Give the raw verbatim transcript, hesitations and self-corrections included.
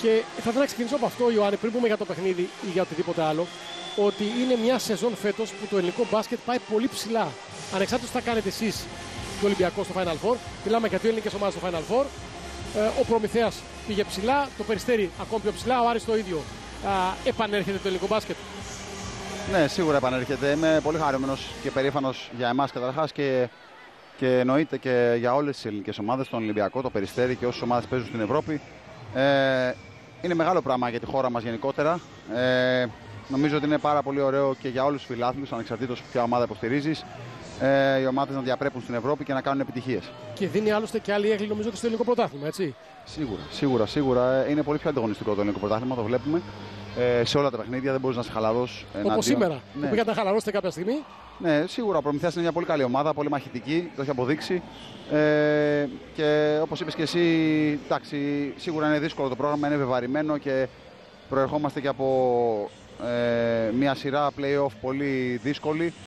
Και θα ήθελα να ξεκινήσω από αυτό, Ιωάννη, πριν πούμε για το παιχνίδι ή για οτιδήποτε άλλο, ότι είναι μια σεζόν φέτος που το ελληνικό μπάσκετ πάει πολύ ψηλά. Ανεξάρτητος τι θα κάνετε εσείς και ο Ολυμπιακός στο Final Four, μιλάμε για δύο ελληνικές ομάδες στο Final Four. Ε, ο Προμηθέας πήγε ψηλά, το Περιστέρι ακόμη πιο ψηλά, ο Άρης το ίδιο. Ε, επανέρχεται το ελληνικό μπάσκετ. Ναι, σίγουρα επανέρχεται. Είμαι πολύ χαρούμενος και περήφανος για εμάς καταρχάς και, και εννοείται και για όλες τις ελληνικές ομάδες, τον Ολυμπιακό, το Περιστέρι και όσες ομάδες παίζουν στην Ευρώπη. Ε, είναι μεγάλο πράγμα για τη χώρα μας γενικότερα. Ε, νομίζω ότι είναι πάρα πολύ ωραίο και για όλους τους φιλάθλους, ανεξαρτήτως ποια ομάδα υποστηρίζεις, ε, οι ομάδες να διαπρέπουν στην Ευρώπη και να κάνουν επιτυχίες. Και δίνει άλλωστε και άλλη έγκλη νομίζω και στο ελληνικό πρωτάθλημα, έτσι. Σίγουρα, σίγουρα, σίγουρα. Είναι πολύ πιο ανταγωνιστικό το ελληνικό πρωτάθλημα, το βλέπουμε. Ε, σε όλα τα παιχνίδια δεν μπορείς να είσαι χαλαρός. Όπως σήμερα. Ναι. Που πήγατε να χαλαρώσετε κάποια στιγμή. Ναι, σίγουρα ο Προμηθέας είναι μια πολύ καλή ομάδα, πολύ μαχητική, το έχει αποδείξει. Ε, και όπως είπες και εσύ, εντάξει, σίγουρα είναι δύσκολο το πρόγραμμα, είναι βεβαρημένο και προερχόμαστε και από ε, μια σειρά play-off πολύ δύσκολη.